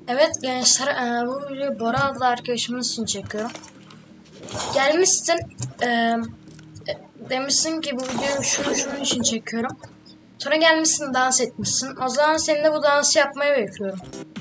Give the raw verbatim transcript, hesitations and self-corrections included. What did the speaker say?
Evet gençler, e, bu videoyu Bora adlı arkadaşımız için çekiyorum. Gelmişsin, e, e, demişsin ki bu videoyu şunu şunun için çekiyorum. Sonra gelmişsin, dans etmişsin. O zaman senin de bu dansı yapmayı bekliyorum.